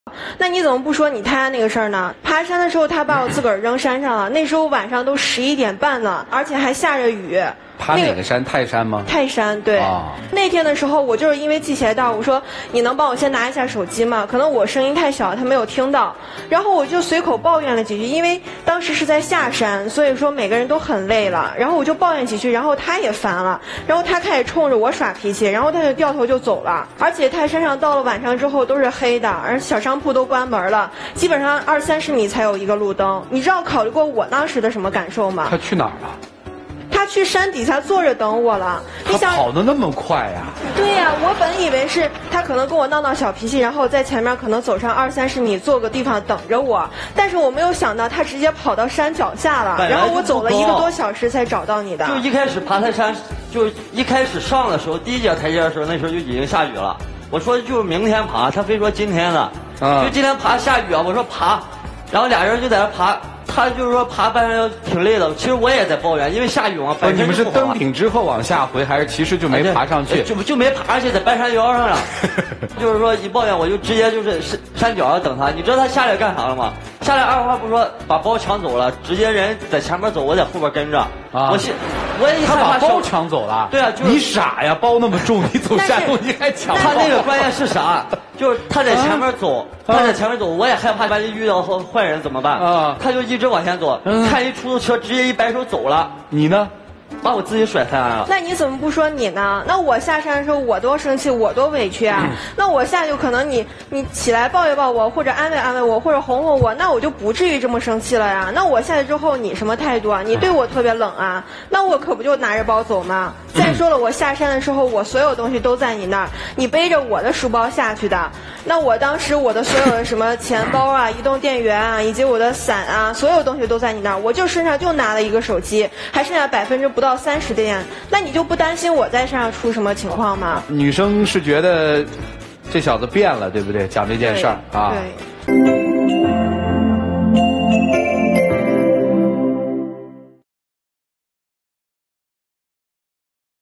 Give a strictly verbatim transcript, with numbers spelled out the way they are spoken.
那你怎么不说你太太那个事儿呢？爬山的时候，他把我自个儿扔山上了，那时候晚上都十一点半了，而且还下着雨。 爬哪个山？泰山吗？ 泰山，对。 啊、 那天的时候，我就是因为系鞋带，我说你能帮我先拿一下手机吗？可能我声音太小，他没有听到。然后我就随口抱怨了几句，因为当时是在下山，所以说每个人都很累了。然后我就抱怨几句，然后他也烦了，然后他开始冲着我耍脾气，然后他就掉头就走了。而且泰山上到了晚上之后都是黑的，而小商铺都关门了，基本上二三十米才有一个路灯。你知道考虑过我当时的什么感受吗？ 他去哪儿了？ 他去山底下坐着等我了。 他跑得那么快呀、啊？ 对呀、啊，我本以为是他可能跟我闹闹小脾气，然后在前面可能走上二三十米，坐个地方等着我。但是我没有想到他直接跑到山脚下了，然后我走了一个多小时才找到你的。 就一开始爬泰山，就一开始上的时候，第一节台阶的时候，那时候就已经下雨了。我说就是明天爬，他非说今天的，啊、就今天爬下雨啊。我说爬，然后俩人就在那爬。他就是说爬半山挺累的，其实我也在抱怨，因为下雨嘛。 不，你们是登顶之后往下回，还是其实就没爬上去？ 就就没爬上去，在半山腰上了。就是说一抱怨，我就直接就是山山脚上等他。你知道他下来干啥了吗？下来二话不说把包抢走了，直接人在前面走，我在后边跟着。啊！我心，我也他把包抢走了。 对啊，就是你傻呀，包那么重，你走山路你还抢包？ 他那个关键是啥？就是他在前面走，啊、他在前面走，我也害怕，万一遇到坏人怎么办？啊！他就一直往前走，嗯、看一出租车，直接一摆手走了。 你呢？ 把我自己甩下来了。 那你怎么不说你呢？那我下山的时候我多生气，我多委屈啊！嗯、那我下去可能你你起来抱一抱我，或者安慰安慰我，或者哄哄我，那我就不至于这么生气了呀。那我下去之后你什么态度啊？你对我特别冷啊，那我可不就拿着包走吗？再说了，我下山的时候我所有东西都在你那儿，你背着我的书包下去的。那我当时我的所有的什么钱包啊、移动电源啊，以及我的伞啊，所有东西都在你那儿，我就身上就拿了一个手机，还剩下百分之不到三十的电，那你就不担心我在身上出什么情况吗？ 女生是觉得这小子变了，对不对？讲这件事儿啊。 对。